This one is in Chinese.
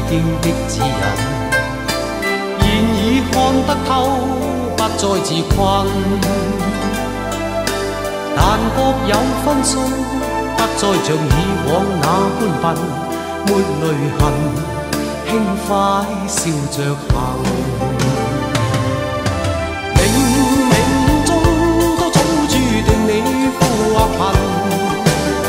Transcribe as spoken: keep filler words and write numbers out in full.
經的指引，現已看得透，不再自困。但各有分數，不再像以往那般笨，沒淚痕，輕快笑着行。